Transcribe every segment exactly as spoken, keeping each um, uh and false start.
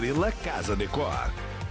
Estrela Casa Decor.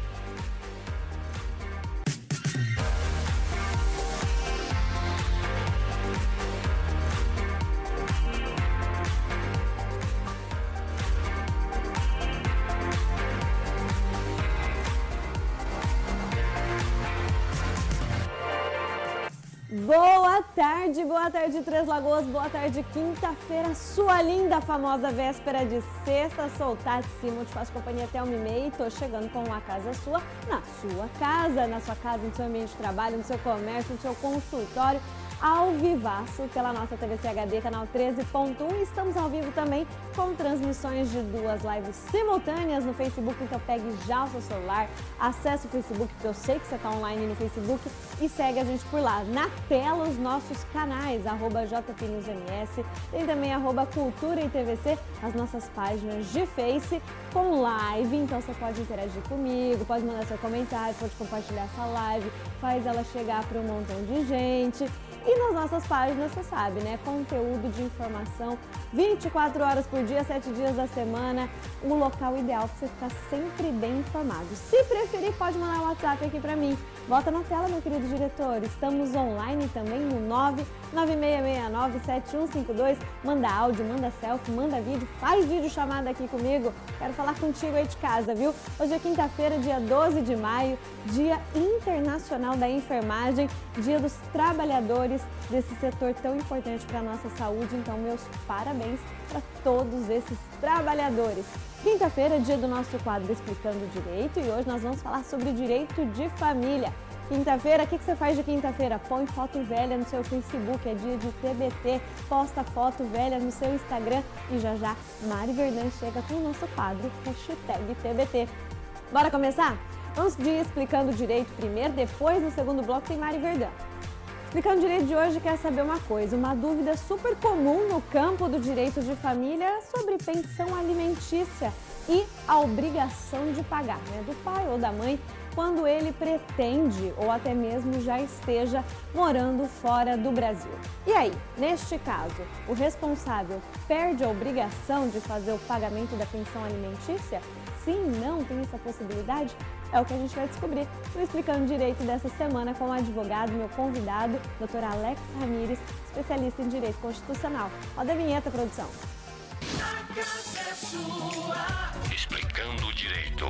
Boa tarde, boa tarde Três Lagoas, boa tarde quinta-feira, sua linda famosa véspera de sexta, sou Tati Simon, te faço companhia até uma e meia e tô chegando com uma casa sua, na sua casa, na sua casa, no seu ambiente de trabalho, no seu comércio, no seu consultório, ao vivaço pela nossa T V C H D, canal treze ponto um. Estamos ao vivo também com transmissões de duas lives simultâneas no Facebook, então pegue já o seu celular, acesse o Facebook, que eu sei que você está online no Facebook, e segue a gente por lá. Na tela, os nossos canais, arroba J P News M S, tem também arroba Cultura e T V C, as nossas páginas de Face com live, então você pode interagir comigo, pode mandar seu comentário, pode compartilhar essa live, faz ela chegar para um montão de gente. E nas nossas páginas, você sabe, né? Conteúdo de informação vinte e quatro horas por dia, sete dias da semana. Um local ideal para você ficar sempre bem informado. Se preferir, pode mandar um WhatsApp aqui para mim. Bota na tela, meu querido diretor. Estamos online também no nove nove seis seis nove sete um cinco dois. Manda áudio, manda selfie, manda vídeo, faz vídeo chamada aqui comigo. Quero falar contigo aí de casa, viu? Hoje é quinta-feira, dia doze de maio, Dia Internacional da Enfermagem, Dia dos Trabalhadores desse setor tão importante para a nossa saúde. Então, meus parabéns para todos esses trabalhadores. Quinta-feira é dia do nosso quadro Explicando Direito e hoje nós vamos falar sobre direito de família. Quinta-feira, o que, que você faz de quinta-feira? Põe foto velha no seu Facebook, é dia de T B T, posta foto velha no seu Instagram e já já Mari Verdun chega com o nosso quadro, hashtag T B T. Bora começar? Vamos de Explicando Direito primeiro, depois no segundo bloco tem Mari Verdun. Explicando Direito de hoje quer saber uma coisa, uma dúvida super comum no campo do direito de família sobre pensão alimentícia e a obrigação de pagar, né, do pai ou da mãe quando ele pretende ou até mesmo já esteja morando fora do Brasil. E aí, neste caso, o responsável perde a obrigação de fazer o pagamento da pensão alimentícia? Sim, não, tem essa possibilidade? É o que a gente vai descobrir no Explicando Direito dessa semana com o advogado, meu convidado, doutor Alex Ramires, especialista em Direito Constitucional. Roda a vinheta, produção. A casa é sua. Explicando Direito.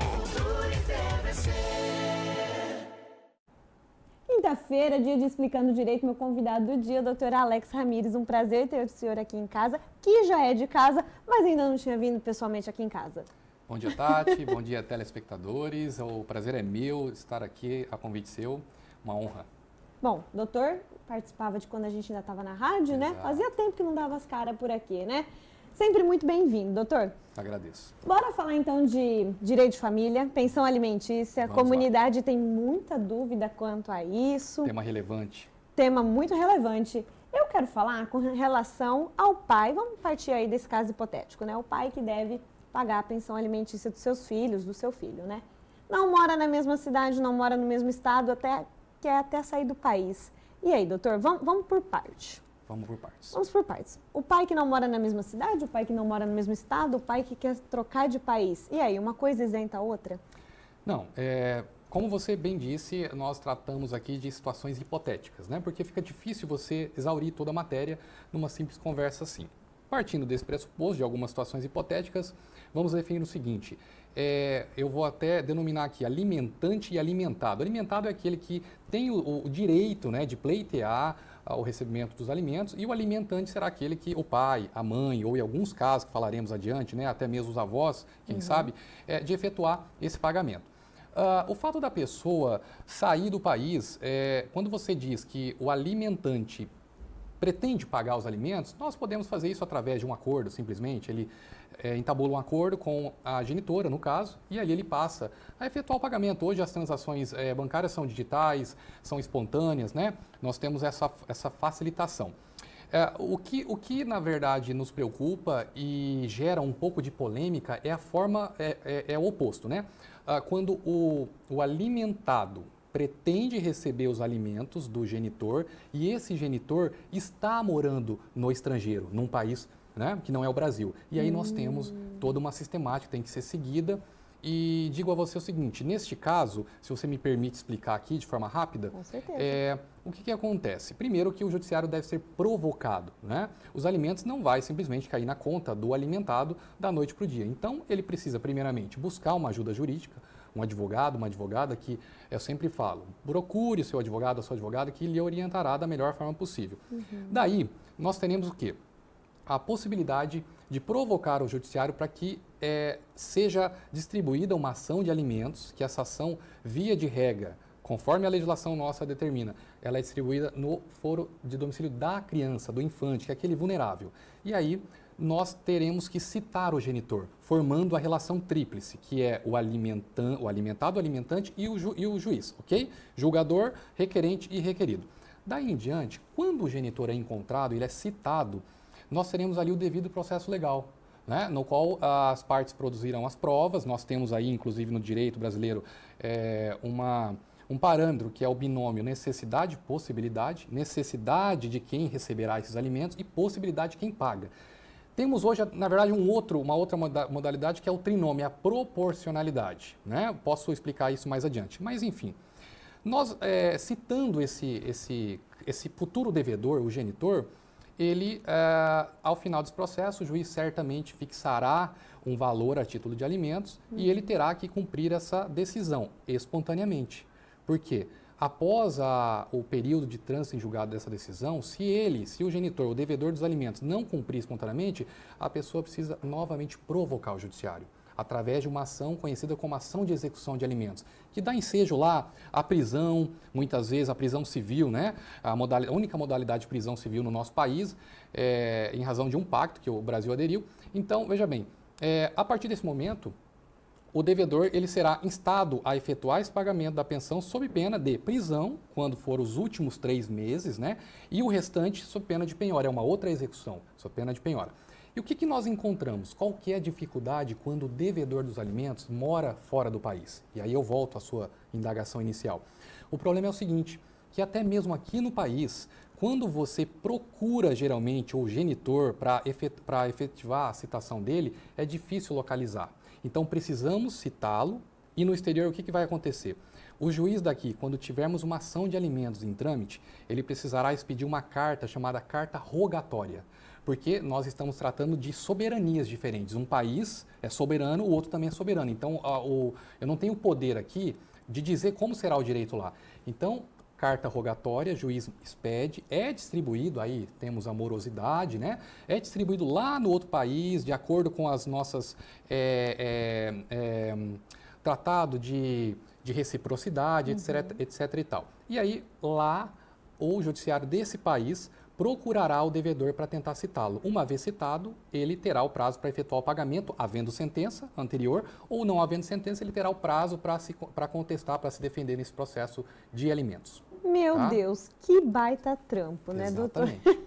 Quinta-feira, dia de Explicando Direito, meu convidado do dia, doutor Alex Ramires. Um prazer ter o senhor aqui em casa, que já é de casa, mas ainda não tinha vindo pessoalmente aqui em casa. Bom dia, Tati. Bom dia, telespectadores. O prazer é meu estar aqui a convite seu. Uma honra. Bom, doutor participava de quando a gente ainda estava na rádio, né? Exato. Fazia tempo que não dava as caras por aqui, né? Sempre muito bem-vindo, doutor. Agradeço. Bora falar então de direito de família, pensão alimentícia. A comunidade tem muita dúvida quanto a isso. Tema relevante. Tema muito relevante. Eu quero falar com relação ao pai. Vamos partir aí desse caso hipotético, né? O pai que deve pagar a pensão alimentícia dos seus filhos, do seu filho, né? Não mora na mesma cidade, não mora no mesmo estado, até quer até sair do país. E aí, doutor, vamos, vamos por parte. Vamos por partes. Vamos por partes. O pai que não mora na mesma cidade, o pai que não mora no mesmo estado, o pai que quer trocar de país. E aí, uma coisa isenta a outra? Não, é, como você bem disse, nós tratamos aqui de situações hipotéticas, né? Porque fica difícil você exaurir toda a matéria numa simples conversa assim. Partindo desse pressuposto de algumas situações hipotéticas, vamos definir o seguinte, é, eu vou até denominar aqui alimentante e alimentado. Alimentado é aquele que tem o, o direito, né, de pleitear o recebimento dos alimentos, e o alimentante será aquele que o pai, a mãe, ou em alguns casos que falaremos adiante, né, até mesmo os avós, quem uhum. sabe, é, de efetuar esse pagamento. Uh, o fato da pessoa sair do país, é, quando você diz que o alimentante pretende pagar os alimentos, nós podemos fazer isso através de um acordo, simplesmente. Ele é, entabula um acordo com a genitora, no caso, e ali ele passa a efetuar o pagamento. Hoje as transações é, bancárias são digitais, são espontâneas, né? Nós temos essa, essa facilitação. É, o, que, o que, na verdade, nos preocupa e gera um pouco de polêmica é a forma, é, é, é o oposto, né? Ah, quando o, o alimentado pretende receber os alimentos do genitor e esse genitor está morando no estrangeiro, num país, né, que não é o Brasil. E aí nós temos toda uma sistemática que tem que ser seguida e digo a você o seguinte, neste caso, se você me permite explicar aqui de forma rápida, Com certeza. é, o que, que acontece? Primeiro que o judiciário deve ser provocado, né? Os alimentos não vai simplesmente cair na conta do alimentado da noite para o dia. Então, ele precisa primeiramente buscar uma ajuda jurídica, um advogado, uma advogada que, eu sempre falo, procure o seu advogado, a sua advogada, que lhe orientará da melhor forma possível. Uhum. Daí, nós teremos o quê? A possibilidade de provocar o judiciário para que é, seja distribuída uma ação de alimentos, que essa ação, via de regra, conforme a legislação nossa determina, ela é distribuída no foro de domicílio da criança, do infante, que é aquele vulnerável. E aí, nós teremos que citar o genitor, formando a relação tríplice, que é o, alimentan, o alimentado, o alimentante e o, ju, e o juiz, ok? Julgador, requerente e requerido. Daí em diante, quando o genitor é encontrado, ele é citado, nós teremos ali o devido processo legal, né, no qual as partes produzirão as provas. Nós temos aí, inclusive no direito brasileiro, é, uma, um parâmetro que é o binômio necessidade e possibilidade, necessidade de quem receberá esses alimentos e possibilidade de quem paga. Temos hoje, na verdade, um outro, uma outra modalidade que é o trinômio, a proporcionalidade, né? Posso explicar isso mais adiante, mas enfim. Nós, é, citando esse, esse, esse futuro devedor, o genitor, ele, é, ao final desse processo, o juiz certamente fixará um valor a título de alimentos uhum. e ele terá que cumprir essa decisão espontaneamente. Por quê? Após a, o período de trânsito em julgado dessa decisão, se ele, se o genitor, o devedor dos alimentos, não cumprir espontaneamente, a pessoa precisa novamente provocar o judiciário, através de uma ação conhecida como ação de execução de alimentos, que dá ensejo lá a prisão, muitas vezes a prisão civil, né? A, modalidade, a única modalidade de prisão civil no nosso país, é, em razão de um pacto que o Brasil aderiu. Então, veja bem, é, a partir desse momento, o devedor ele será instado a efetuar esse pagamento da pensão sob pena de prisão, quando for os últimos três meses, né? E o restante sob pena de penhora, é uma outra execução, sob pena de penhora. E o que, que nós encontramos? Qual que é a dificuldade quando o devedor dos alimentos mora fora do país? E aí eu volto à sua indagação inicial. O problema é o seguinte, que até mesmo aqui no país, quando você procura geralmente o genitor para efetivar a citação dele, é difícil localizar. Então precisamos citá-lo e no exterior o que, que vai acontecer? O juiz daqui, quando tivermos uma ação de alimentos em trâmite, ele precisará expedir uma carta chamada carta rogatória, porque nós estamos tratando de soberanias diferentes. Um país é soberano, o outro também é soberano. Então, a, o, eu não tenho o poder aqui de dizer como será o direito lá. Então, carta rogatória, juiz expede, é distribuído, aí temos a morosidade, né? É distribuído lá no outro país, de acordo com as nossas é, é, é, tratado de, de reciprocidade, uhum. etc, etc e tal. E aí, lá, o judiciário desse país procurará o devedor para tentar citá-lo. Uma vez citado, ele terá o prazo para efetuar o pagamento, havendo sentença anterior, ou não havendo sentença, ele terá o prazo para se, para contestar, para se defender nesse processo de alimentos. Meu tá? Deus, que baita trampo, né, Exatamente. doutor?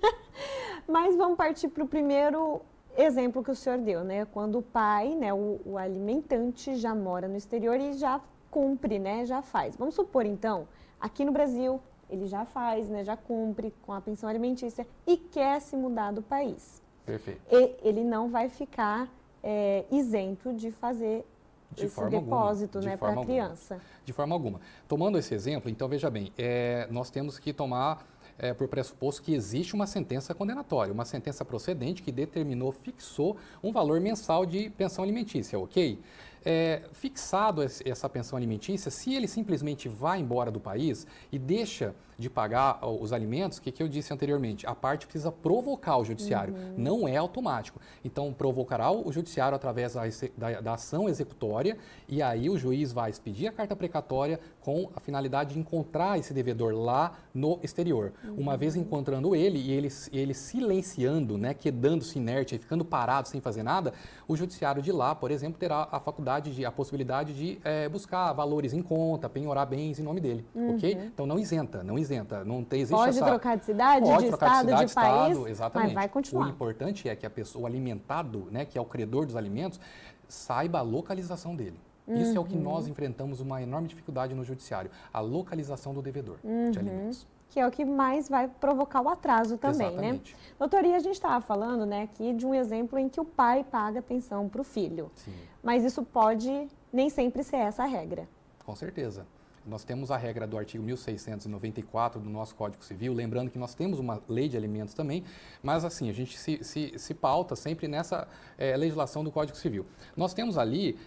Mas vamos partir para o primeiro exemplo que o senhor deu, né? Quando o pai, né, o, o alimentante já mora no exterior e já cumpre, né, já faz. Vamos supor, então, aqui no Brasil, ele já faz, né, já cumpre com a pensão alimentícia e quer se mudar do país. Perfeito. E ele não vai ficar é, isento de fazer de esse depósito, alguma, né, para a criança. De forma alguma. Tomando esse exemplo, então veja bem, é, nós temos que tomar é, por pressuposto que existe uma sentença condenatória, uma sentença procedente que determinou, fixou um valor mensal de pensão alimentícia, ok? É, fixado essa pensão alimentícia, se ele simplesmente vai embora do país e deixa de pagar os alimentos, o que, que eu disse anteriormente? A parte precisa provocar o judiciário, uhum. não é automático. Então, provocará o judiciário através da, da, da ação executória e aí o juiz vai expedir a carta precatória com a finalidade de encontrar esse devedor lá no exterior. Uhum. Uma vez encontrando ele e ele, ele silenciando, né, quedando-se inerte, ficando parado sem fazer nada, o judiciário de lá, por exemplo, terá a faculdade, de, a possibilidade de é, buscar valores em conta, penhorar bens em nome dele, uhum. ok? Então, não isenta, não isenta. Não tem, existe Pode essa... trocar de cidade, Pode de trocar estado, de, cidade, de país, estado, exatamente. mas vai continuar. O importante é que a pessoa, o alimentado, né, que é o credor dos alimentos, saiba a localização dele. Uhum. Isso é o que nós enfrentamos uma enorme dificuldade no judiciário, a localização do devedor uhum. de alimentos. Que é o que mais vai provocar o atraso também, Exatamente. né? Doutor, e a gente estava falando, né, aqui de um exemplo em que o pai paga pensão para o filho. Sim. Mas isso pode nem sempre ser essa a regra. Com certeza. Nós temos a regra do artigo mil seiscentos e noventa e quatro do nosso Código Civil, lembrando que nós temos uma lei de alimentos também, mas assim, a gente se, se, se pauta sempre nessa é, legislação do Código Civil. Nós temos ali,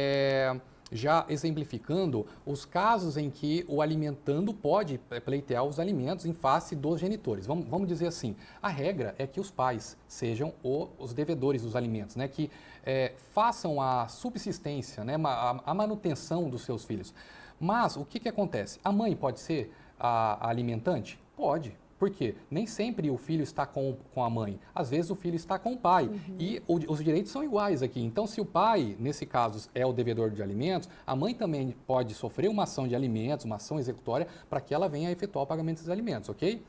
é, já exemplificando os casos em que o alimentando pode pleitear os alimentos em face dos genitores. Vamos, vamos dizer assim, a regra é que os pais sejam o, os devedores dos alimentos, né, que é, façam a subsistência, né, a, a manutenção dos seus filhos. Mas o que, que acontece? A mãe pode ser a, a alimentante? Pode. Por quê? Nem sempre o filho está com, com a mãe. Às vezes o filho está com o pai. Uhum. E o, os direitos são iguais aqui. Então, se o pai, nesse caso, é o devedor de alimentos, a mãe também pode sofrer uma ação de alimentos, uma ação executória, para que ela venha a efetuar o pagamento desses alimentos, ok? Certo.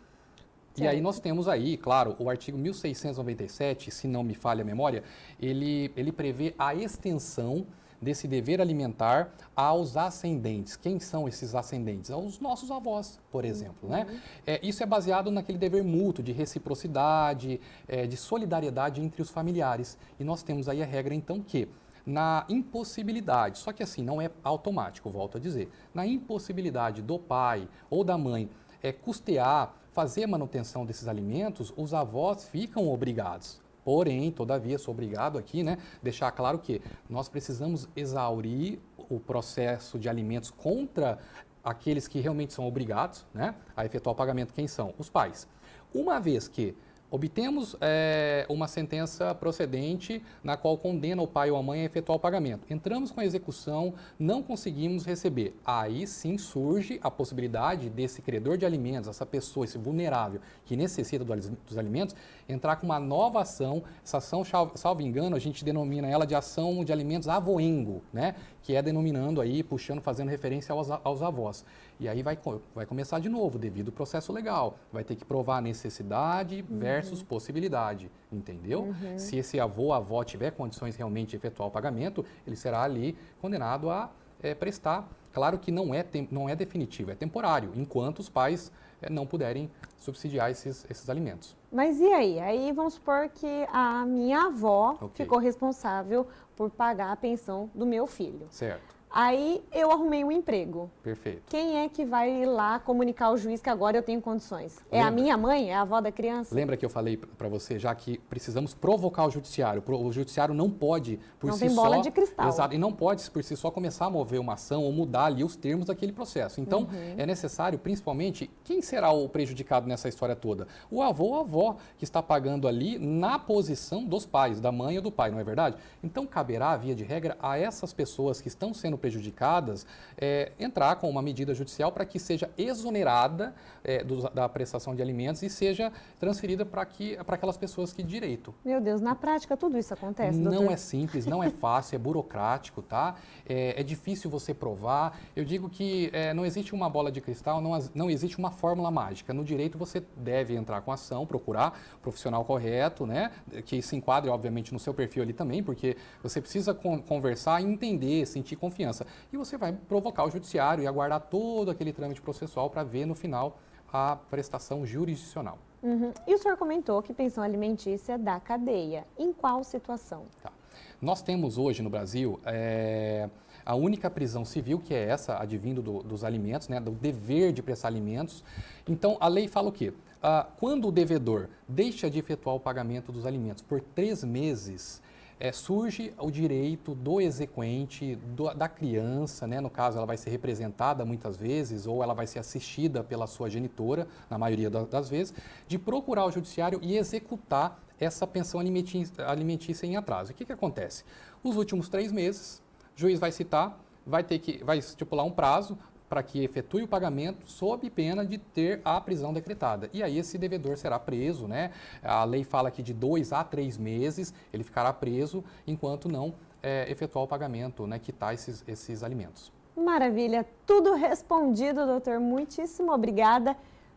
E aí nós temos aí, claro, o artigo mil seiscentos e noventa e sete, se não me falha a memória, ele, ele prevê a extensão desse dever alimentar aos ascendentes. Quem são esses ascendentes? Os nossos avós, por exemplo. Uhum. Né? É, isso é baseado naquele dever mútuo de reciprocidade, é, de solidariedade entre os familiares. E nós temos aí a regra, então, que na impossibilidade, só que assim, não é automático, volto a dizer, na impossibilidade do pai ou da mãe é, custear, fazer a manutenção desses alimentos, os avós ficam obrigados. Porém, todavia, sou obrigado aqui, né, deixar claro que nós precisamos exaurir o processo de alimentos contra aqueles que realmente são obrigados, né, a efetuar o pagamento. Quem são? Os pais. Uma vez que obtemos é, uma sentença procedente na qual condena o pai ou a mãe a efetuar o pagamento. Entramos com a execução, não conseguimos receber. Aí sim surge a possibilidade desse credor de alimentos, essa pessoa, esse vulnerável que necessita do, dos alimentos, entrar com uma nova ação. Essa ação, salvo engano, a gente denomina ela de ação de alimentos avoengo, né? Que é denominando aí, puxando, fazendo referência aos, aos avós. E aí vai, vai começar de novo, devido ao processo legal. Vai ter que provar necessidade versus uhum. possibilidade, entendeu? Uhum. Se esse avô, avó tiver condições realmente de efetuar o pagamento, ele será ali condenado a é, prestar. Claro que não é, não é definitivo, é temporário, enquanto os pais é, não puderem subsidiar esses, esses alimentos. Mas e aí? Aí vamos supor que a minha avó okay. ficou responsável por pagar a pensão do meu filho. Certo. Aí eu arrumei um emprego. Perfeito. Quem é que vai ir lá comunicar ao juiz que agora eu tenho condições? É Lembra? a minha mãe? É a avó da criança? Lembra que eu falei para você já que precisamos provocar o judiciário. O judiciário não pode por não si tem bola só... de cristal. Exato. E não pode por si só começar a mover uma ação ou mudar ali os termos daquele processo. Então, uhum. é necessário, principalmente, quem será o prejudicado nessa história toda? O avô ou a avó que está pagando ali na posição dos pais, da mãe ou do pai, não é verdade? Então, caberá, via de regra, a essas pessoas que estão sendo prejudicadas É, entrar com uma medida judicial para que seja exonerada é, do, da prestação de alimentos e seja transferida para aquelas pessoas que direito. Meu Deus, na prática tudo isso acontece, doutor? Não é simples, não é fácil, é burocrático, tá? É, é difícil você provar. Eu digo que é, não existe uma bola de cristal, não, não existe uma fórmula mágica. No direito você deve entrar com ação, procurar o profissional correto, né? Que se enquadre, obviamente, no seu perfil ali também, porque você precisa con conversar, entender, sentir confiança. E você vai provocar o judiciário e aguardar todo aquele trâmite processual para ver no final a prestação jurisdicional. Uhum. E o senhor comentou que pensão alimentícia da cadeia. Em qual situação? Tá. Nós temos hoje no Brasil é, a única prisão civil, que é essa, advindo do, dos alimentos, né, do dever de prestar alimentos. Então, a lei fala o quê? Ah, quando o devedor deixa de efetuar o pagamento dos alimentos por três meses, É, surge o direito do exequente, do, da criança, né? No caso ela vai ser representada muitas vezes ou ela vai ser assistida pela sua genitora, na maioria da, das vezes, de procurar o judiciário e executar essa pensão alimentícia, alimentícia em atraso. O que, que acontece? Os últimos três meses, o juiz vai citar, vai ter que, vai estipular um prazo para que efetue o pagamento sob pena de ter a prisão decretada. E aí esse devedor será preso, né? A lei fala aqui de dois a três meses, ele ficará preso enquanto não é, efetuar o pagamento, né? Quitar esses, esses alimentos. Maravilha, tudo respondido, doutor. Muitíssimo obrigada.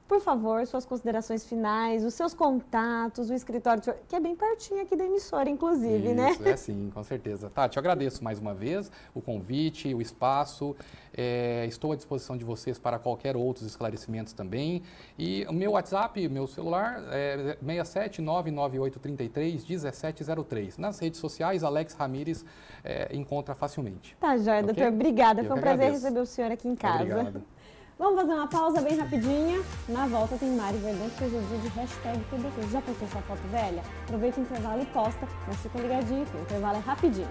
por favor, suas considerações finais, os seus contatos, o escritório, que é bem pertinho aqui da emissora, inclusive, Isso, né? É sim, com certeza. Tati, eu agradeço mais uma vez o convite, o espaço. É, estou à disposição de vocês para qualquer outros esclarecimentos também. E o meu WhatsApp, meu celular é seis sete nove nove oito três três um sete zero três. Nas redes sociais, Alex Ramires é, encontra facilmente. Tá, joia, Ok? doutor. Obrigada. Eu Foi um que prazer agradeço. receber o senhor aqui em casa. Obrigado. Vamos fazer uma pausa bem rapidinha. Na volta tem Mari Verdão, que hoje é dia de hashtag T B T. Já postou sua foto velha? Aproveita o intervalo e posta, mas fica ligadinho que o intervalo é rapidinho.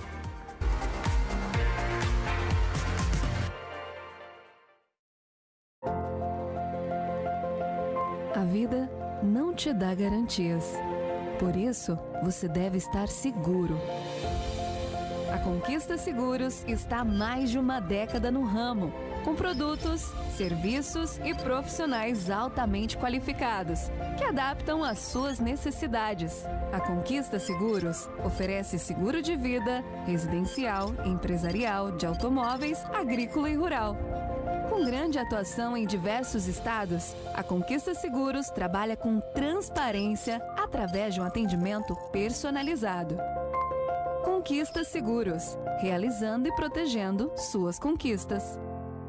A vida não te dá garantias. Por isso, você deve estar seguro. A Conquista Seguros está há mais de uma década no ramo, com produtos, serviços e profissionais altamente qualificados, que adaptam às suas necessidades. A Conquista Seguros oferece seguro de vida, residencial, empresarial, de automóveis, agrícola e rural. Com grande atuação em diversos estados, a Conquista Seguros trabalha com transparência através de um atendimento personalizado. Conquista Seguros, realizando e protegendo suas conquistas.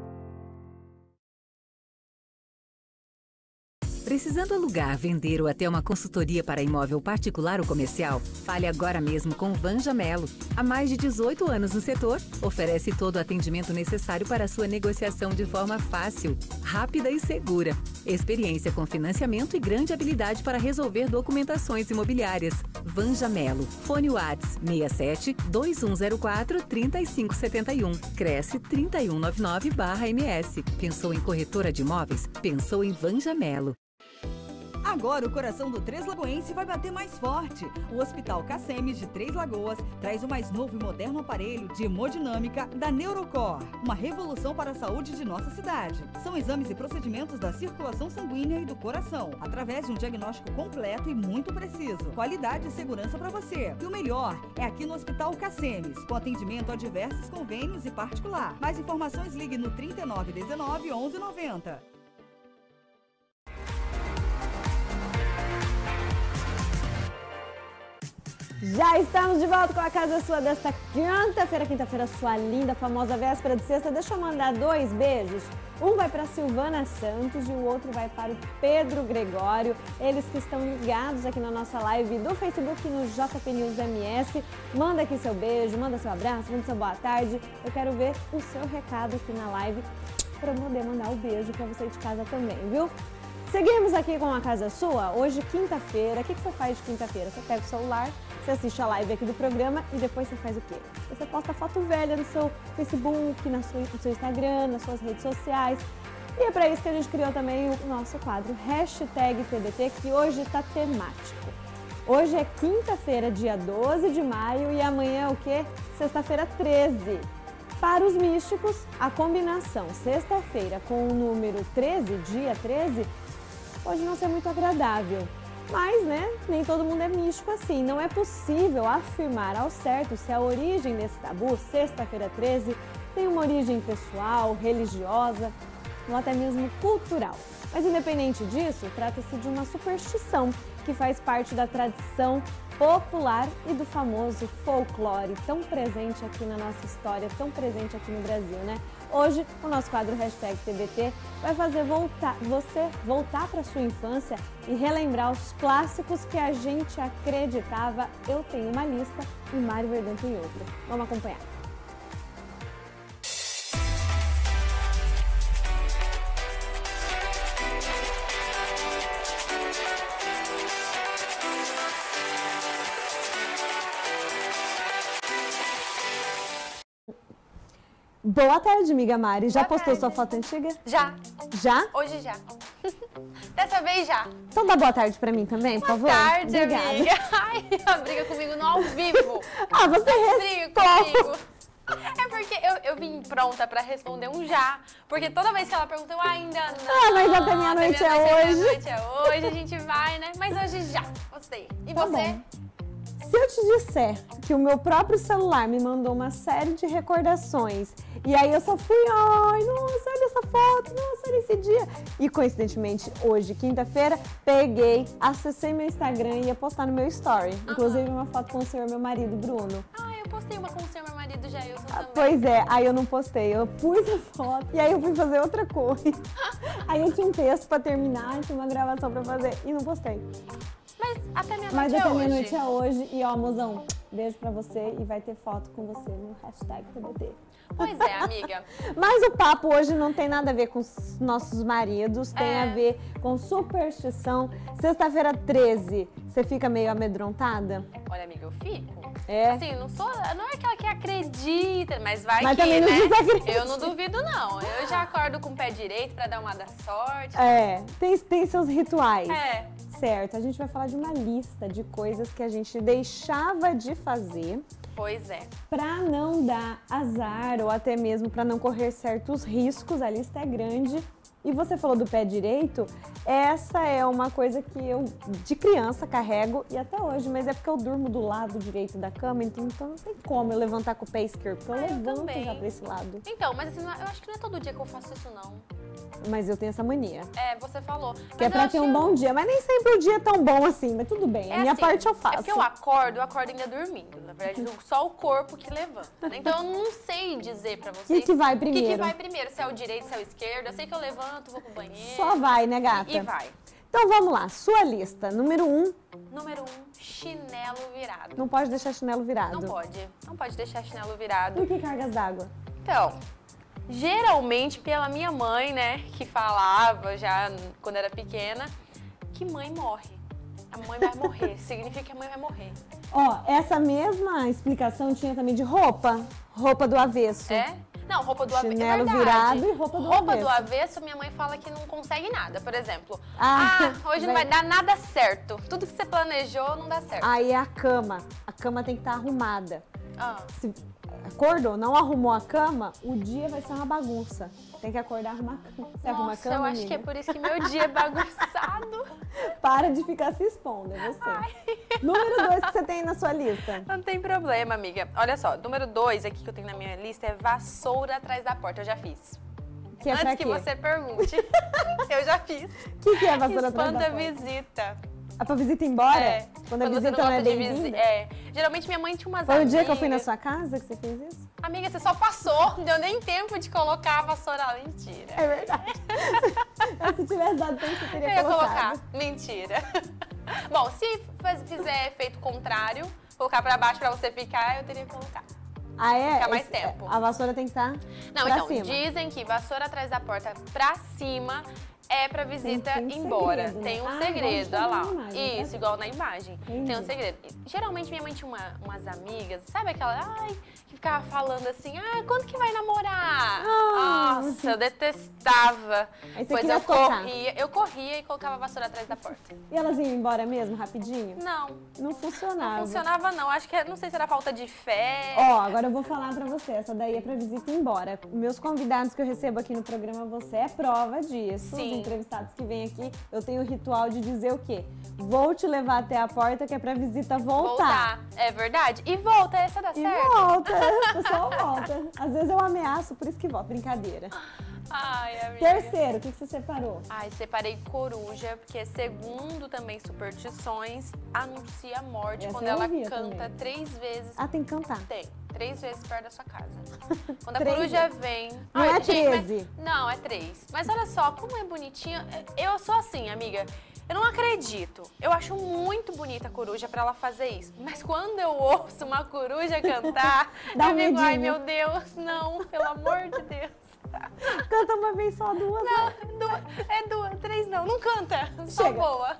Precisando alugar, vender ou até uma consultoria para imóvel particular ou comercial? Fale agora mesmo com Vanja Melo. Há mais de dezoito anos no setor, oferece todo o atendimento necessário para a sua negociação de forma fácil, rápida e segura. Experiência com financiamento e grande habilidade para resolver documentações imobiliárias. Vanja Melo. Fone Whats seis sete dois um zero quatro três cinco sete um. Cresce trinta e um noventa e nove barra M S. Pensou em corretora de imóveis? Pensou em Vanja Melo. Agora o coração do Três Lagoense vai bater mais forte. O Hospital Cacemes de Três Lagoas traz o mais novo e moderno aparelho de hemodinâmica da Neurocor. Uma revolução para a saúde de nossa cidade. São exames e procedimentos da circulação sanguínea e do coração, através de um diagnóstico completo e muito preciso. Qualidade e segurança para você. E o melhor é aqui no Hospital Cacemes, com atendimento a diversos convênios e particular. Mais informações, ligue no trinta e nove dezenove, onze noventa. Já estamos de volta com a Casa Sua desta quinta-feira, quinta-feira sua linda, famosa véspera de sexta. Deixa eu mandar dois beijos. Um vai para Silvana Santos e o outro vai para o Pedro Gregório. Eles que estão ligados aqui na nossa live do Facebook no J P News M S. Manda aqui seu beijo, manda seu abraço, manda seu boa tarde. Eu quero ver o seu recado aqui na live para eu poder mandar o beijo para você de casa também, viu? Seguimos aqui com a Casa Sua. Hoje, quinta-feira. O que você faz de quinta-feira? Você pega o celular, você assiste a live aqui do programa e depois você faz o quê? Você posta foto velha no seu Facebook, na sua, no seu Instagram, nas suas redes sociais. E é para isso que a gente criou também o nosso quadro hashtag T B T, que hoje está temático. Hoje é quinta-feira, dia doze de maio, e amanhã é o quê? Sexta-feira, treze. Para os místicos, a combinação sexta-feira com o número treze, dia treze, pode não ser muito agradável. Mas, né, nem todo mundo é místico assim. Não é possível afirmar ao certo se a origem desse tabu, sexta-feira treze, tem uma origem pessoal, religiosa ou até mesmo cultural. Mas, independente disso, trata-se de uma superstição que faz parte da tradição popular e do famoso folclore, tão presente aqui na nossa história, tão presente aqui no Brasil, né? Hoje, o nosso quadro hashtag T B T vai fazer voltar, você voltar para sua infância e relembrar os clássicos que a gente acreditava. Eu tenho uma lista e Mário Verdão tem outra. Vamos acompanhar. Boa tarde, amiga Mari. Já Boa postou tarde. sua foto antiga? Já. Já? Hoje já. Dessa vez já. Então dá boa tarde pra mim também, por Boa favor. tarde, Obrigada. amiga. Ai, ela briga comigo no ao vivo. Ah, você Briga responde. comigo. É porque eu, eu vim pronta pra responder um já. Porque toda vez que ela pergunta, eu ainda não. Ah, mas até meia-noite Até é meia-noite, hoje. meia-noite é hoje, a gente vai, né? Mas hoje já. Gostei. E Tá você? bom. se eu te disser que o meu próprio celular me mandou uma série de recordações e aí eu só fui, ai, nossa, olha essa foto, nossa, olha esse dia. E coincidentemente, hoje, quinta-feira, peguei, acessei meu Instagram e ia postar no meu story. Uhum. Inclusive uma foto com o senhor, meu marido, Bruno. Ah, eu postei uma com o senhor, meu marido, Jailson também. Pois é, aí eu não postei, eu pus a foto e aí eu fui fazer outra coisa. Aí eu tinha um texto pra terminar, tinha uma gravação pra fazer e não postei. Mas até meia-noite Mas é até hoje. meia-noite é hoje. E ó, mozão, beijo pra você e vai ter foto com você no hashtag T B T. Pois é, amiga. Mas o papo hoje não tem nada a ver com os nossos maridos, tem É. a ver com superstição. Sexta-feira treze, você fica meio amedrontada? Olha, amiga, eu fico. É? Assim, não sou, não é aquela que acredita, mas vai Mas que, também não né? desacredita. Eu não duvido, não. Eu já acordo com o pé direito pra dar uma da sorte. É, tem, tem seus rituais. É. Certo, a gente vai falar de uma lista de coisas que a gente deixava de fazer Pois é. para não dar azar ou até mesmo para não correr certos riscos. A lista é grande. E você falou do pé direito, essa é uma coisa que eu, de criança, carrego e até hoje, mas é porque eu durmo do lado direito da cama, então, então não tem como eu levantar com o pé esquerdo, porque eu Ah, eu levanto também. já pra esse lado. Então, mas assim, não é- eu acho que não é todo dia que eu faço isso, não. Mas eu tenho essa mania, É, você falou. que Mas é eu pra ter acho- um bom dia, mas nem sempre o dia é tão bom assim, mas tudo bem, a É minha assim, parte eu faço. É porque eu acordo, eu acordo ainda dormindo. Na verdade, só o corpo que levanta. Né? Então, eu não sei dizer pra vocês... Que que vai O que, que primeiro? vai primeiro, se é o direito, se é o esquerdo. Eu sei que eu levanto, vou pro banheiro. Só vai, né, gata? E, e vai. Então vamos lá, sua lista. Número um, Número um, chinelo virado. não pode deixar chinelo virado. Não pode. Não pode deixar chinelo virado. Por que cargas d'água? Então, geralmente pela minha mãe, né, que falava já quando era pequena, que mãe morre. A mãe vai morrer. Significa que a mãe vai morrer. Ó, essa mesma explicação tinha também de roupa. Roupa do avesso. É? Não, roupa do avesso. Chinelo É verdade. virado e roupa do Roupa avesso. do avesso, minha mãe fala que não consegue nada. Por exemplo, Ah, ah, hoje não vai- vai dar nada certo. Tudo que você planejou não dá certo. Aí é a cama. A cama tem que estar arrumada. Ah, Se acordou, não arrumou a cama, o dia vai ser uma bagunça. Tem que acordar e arrumar a cama. Você arruma a nossa, cama, eu acho amiga? que é por isso que meu dia é bagunçado. Para de ficar se expondo, é você. Número dois que você tem na sua lista. Não tem problema, amiga. Olha só, número dois aqui que eu tenho na minha lista é vassoura atrás da porta. Eu já fiz. Que é pra Antes que quê? você pergunte, eu já fiz. O que, que é vassoura atrás da Espanta porta? visita. É pra visita ir embora? É. Quando a você visita não, é gosta de bem-vinda? visi- É. Geralmente minha mãe tinha umas Foi o amigas. dia que eu fui na sua casa que você fez isso? Amiga, você só passou, não deu nem tempo de colocar a vassoura lá. Mentira. É verdade. Mas se tivesse dado tempo, você Eu teria ia colocado. colocar. Mentira. Bom, se faz- fizer efeito contrário, colocar pra baixo pra você ficar, eu teria que colocar. Ah, é? Fica mais Esse- tempo. A vassoura tem que estar Não, pra então, cima. dizem que vassoura atrás da porta pra cima é pra visita Tem- tem ir um embora. segredo, né? Tem um Ah, igual segredo, a olha lá. gente tá vendo na imagem, tá? Isso, igual na imagem. Entendi. Tem um segredo. E, geralmente minha mãe tinha uma- umas amigas, sabe aquela, ai, que ficava falando assim, ah, quando que vai namorar? Ah. Nossa, eu detestava. Aí você Pois queria eu tocar. corria, eu corria e colocava a vassoura atrás da porta. E elas iam embora mesmo, rapidinho? Não, Não funcionava. não funcionava não. Acho que, não sei se era falta de fé. Ó, agora eu vou falar pra você, essa daí é pra visita ir embora. Meus convidados que eu recebo aqui no programa, você é prova disso. Sim. Os entrevistados que vêm aqui, eu tenho o ritual de dizer o quê? Vou te levar até a porta que é pra visita voltar. Voltar. É verdade. E volta, essa dá E certo? volta, o pessoal volta. Às vezes eu ameaço, por isso que volta. Brincadeira. Ai, amiga. Terceiro, o que, que você separou? Ai, separei coruja, porque segundo também superstições, anuncia a morte Essa quando eu ela ouvia canta também. três vezes. Ah, tem que cantar. Tem, três vezes perto da sua casa. Quando a Três coruja vem... Não Ai, é gente, mas- treze. Não, é três. Mas olha só, como é bonitinho. Eu sou assim, amiga. Eu não acredito. Eu acho muito bonita a coruja pra ela fazer isso. Mas quando eu ouço uma coruja cantar, Dá um eu fico, ai medinho. meu Deus, não, pelo amor de Deus. Canta uma vez só, duas. Não, né? duas, é duas, três não, não canta, só Chega. voa.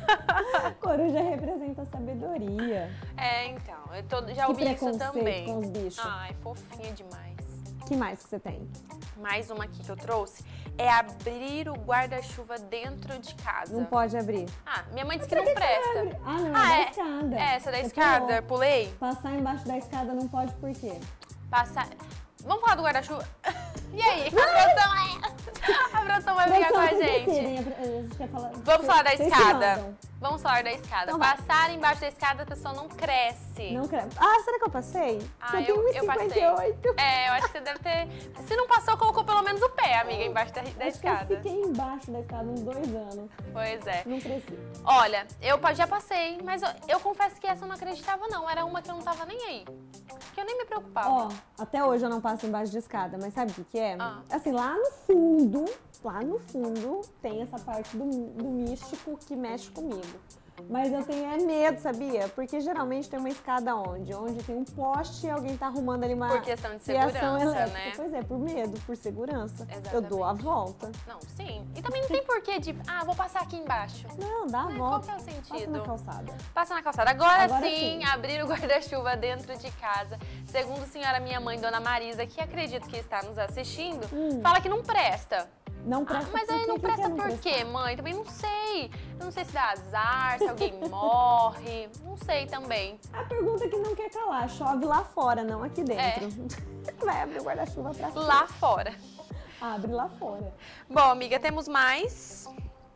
Coruja representa a sabedoria. É, então, eu tô- já Que ouvi isso preconceito também. com os bichos. Ai, fofinha demais. Que mais que você tem? Mais uma aqui que eu trouxe é abrir o guarda-chuva dentro de casa. Não pode abrir. Ah, minha mãe disse que não presta. Ah, não, Ah, é é? da escada. É, essa da Você escada, pulou. pulei. Passar embaixo da escada não pode por quê? Passar. Vamos falar do guarda-chuva? E aí? A produção, é... a produção vai brigar com a Produção, vocês gente. decidem, a gente quer falar- Vamos falar da vocês que escada. mandam. Vamos falar da escada. Então vai. Passar embaixo da escada, a pessoa não cresce. Não cresce. Ah, será que eu passei? Ah, você eu, tem eu um e cinquenta e oito. passei. É, eu acho que você deve ter... Se não passou, colocou pelo menos o pé, amiga, embaixo da, da Acho escada. que eu fiquei embaixo da escada uns dois anos. Pois é. Não precisa. Olha, eu pa- já passei, mas eu, eu confesso que essa eu não acreditava, não. Era uma que eu não tava nem aí. Que eu nem me preocupava. Ó, até hoje eu não passo embaixo de escada, mas sabe o que que é? Ah. Assim, lá no fundo, lá no fundo, tem essa parte do, do místico que mexe comigo. Mas eu tenho é medo, sabia? Porque geralmente tem uma escada onde? Onde tem um poste e alguém tá arrumando ali uma Por questão de fiação segurança, elétrica. né? Pois é, por medo, por segurança. Exatamente. Eu dou a volta. Não, sim. E também não tem porquê de, ah, vou passar aqui embaixo. Não, dá a Né, volta. qual que é o Passa sentido? na calçada. Passa na calçada. Agora, Agora sim, sim. abrir o guarda-chuva dentro de casa. Segundo a senhora minha mãe, Dona Marisa, que acredito que está nos assistindo, Hum. fala que não presta. Não Ah, presta mas por aí quê? não O que que presta é não por prestar? quê, mãe? Também não sei. Eu não sei se dá azar, se alguém morre. Não sei também. A pergunta que não quer calar, chove lá fora, não aqui dentro. Vai abrir o guarda-chuva pra fora. Lá fora. Abre lá fora. Bom, amiga, temos mais.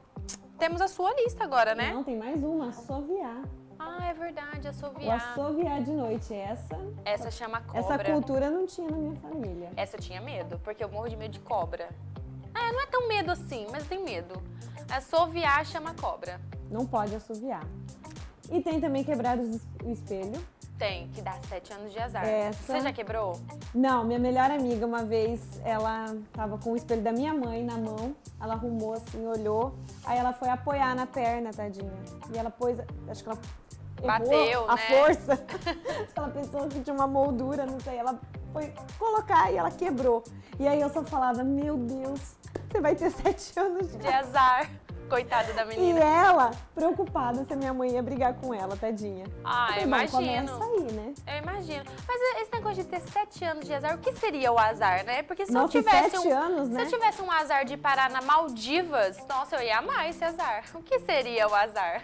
Temos a sua lista agora, né? Não, tem mais uma, assoviar. Ah, é verdade, O assoviar. assoviar de noite, essa... Essa chama cobra. Essa cultura não tinha na minha família. Essa eu tinha medo, porque eu morro de medo de cobra. Ah, não é tão medo assim, mas eu tenho medo. Assoviar chama cobra. Não pode assoviar. E tem também quebrar os- o espelho. Tem, que dá sete anos de azar. Essa- Você já quebrou? Não, minha melhor amiga, uma vez, ela tava com o espelho da minha mãe na mão. Ela arrumou assim, olhou. Aí ela foi apoiar na perna, tadinha. E ela pôs, acho que ela errou Bateu, a né? força. Acho que ela pensou que tinha uma moldura, não sei. Ela foi colocar e ela quebrou. E aí eu só falava, meu Deus, você vai ter sete anos de De azar. Coitada da E menina. ela, preocupada se a minha mãe ia brigar com ela, tadinha. Ah, Falei, imagino. bom, começa aí, né? Eu imagino. Mas esse negócio de ter sete anos de azar, o que seria o azar, né? Porque se Nossa, eu tivesse sete um, anos, se né? eu tivesse um azar de parar na Maldivas, nossa, eu ia amar esse azar. O que seria o azar?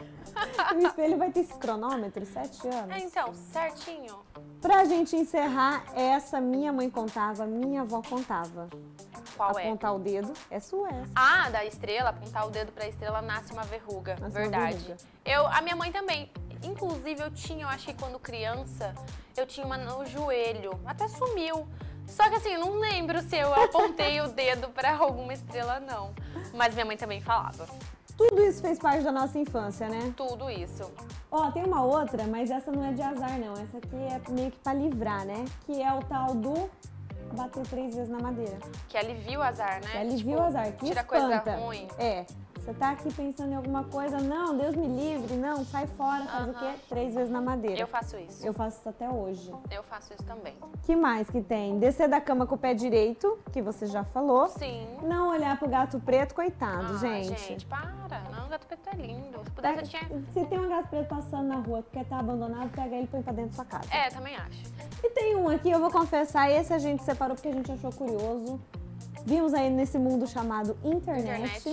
O espelho vai ter esse cronômetro, sete anos. É, então, certinho. Pra gente encerrar, essa minha mãe contava, minha avó contava. Qual é? Apontar o dedo, é sua essa. Ah, da estrela, apontar o dedo pra estrela, nasce uma verruga. Nasce uma Verdade. verruga. Eu, a minha mãe também. Inclusive, eu tinha, eu acho que quando criança, eu tinha uma no joelho. Até sumiu. Só que assim, eu não lembro se eu apontei o dedo pra alguma estrela, não. Mas minha mãe também falava. Tudo isso fez parte da nossa infância, né? Tudo isso. Ó, tem uma outra, mas essa não é de azar, não. Essa aqui é meio que pra livrar, né? Que é o tal do bater três vezes na madeira. Que alivia o azar, né? Que alivia Tipo, o azar, que tira espanta. coisa ruim. É. Você tá aqui pensando em alguma coisa, não, Deus me livre, não, sai fora, faz o Aham. quê? Três vezes na madeira. Eu faço isso. Eu faço isso até hoje. Eu faço isso também. Que mais que tem? Descer da cama com o pé direito, que você já falou. Sim. Não olhar pro gato preto, coitado, Ah, gente. gente, para. Não, o gato preto é lindo. Se pudesse, eu tinha... Se tem um gato preto passando na rua porque tá abandonado, pega ele e põe pra dentro da sua casa. É, também acho. E tem um aqui, eu vou confessar, esse a gente separou porque a gente achou curioso. Vimos aí nesse mundo chamado internet.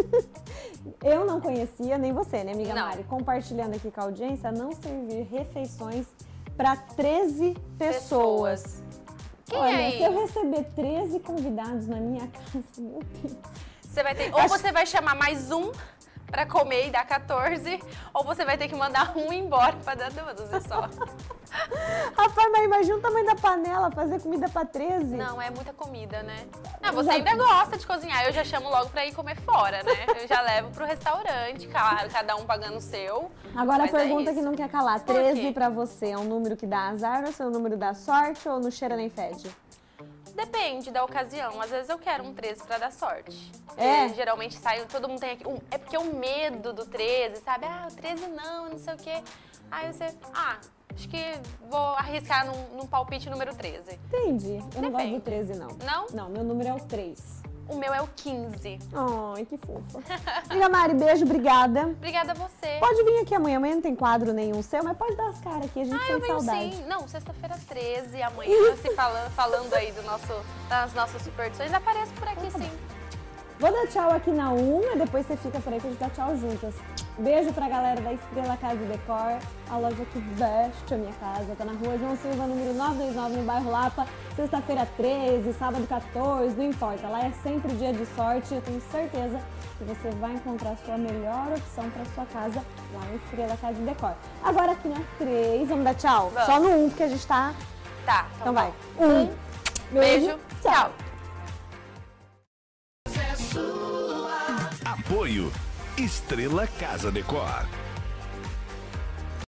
Eu não conhecia, nem você, né, amiga Não. Mari? Compartilhando aqui com a audiência, não servir refeições para treze pessoas. Pessoas. Quem Olha, é se eu aí? receber treze convidados na minha casa, meu Deus. Você vai ter... Ou você vai chamar mais um pra comer e dar quatorze, ou você vai ter que mandar um embora pra dar doze só. Rapaz, mas imagina o tamanho da panela, fazer comida para treze. Não, é muita comida, né? Não, você Já- ainda gosta de cozinhar, eu já chamo logo pra ir comer fora, né? Eu já levo pro restaurante, claro, cada um pagando o seu. Agora mas a é pergunta isso. que não quer calar, Por treze quê? pra você é um número que dá azar ou é um número da sorte ou não cheira nem fede? Depende da ocasião. Às vezes eu quero um treze pra dar sorte. É? E, geralmente sai, todo mundo tem aqui. um- é porque o medo do treze, sabe? Ah, o treze não, não sei o quê. Aí você, ah, acho que vou arriscar num, num palpite número treze. Entendi. Eu não gosto Depende. do treze, não. Não? Não, meu número é o três. O meu é o quinze. Ai, que fofa. Amiga Mari, beijo, obrigada. Obrigada a você. Pode vir aqui amanhã. Amanhã não tem quadro nenhum seu, mas pode dar as caras aqui, a gente Ah, eu tem venho saudade. sim. Não, sexta-feira treze, amanhã, se falando, falando aí do nosso, das nossas superstições, apareço por aqui sim. Vou dar tchau aqui na uma, depois você fica por aí que a gente dá tchau juntas. Beijo pra galera da Estrela Casa e Decor, a loja que veste a minha casa. Tá na rua João Silva, número novecentos e vinte e nove, no bairro Lapa. Sexta-feira treze, sábado quatorze, não importa. Lá é sempre dia de sorte. Eu tenho certeza que você vai encontrar a sua melhor opção pra sua casa lá na Estrela Casa e Decor. Agora aqui na três, vamos dar tchau? Vamos. Só no um, porque a gente tá... Tá, Então, então vai. vai. Um, beijo, Beijo, tchau. Apoio Estrela Casa Decor.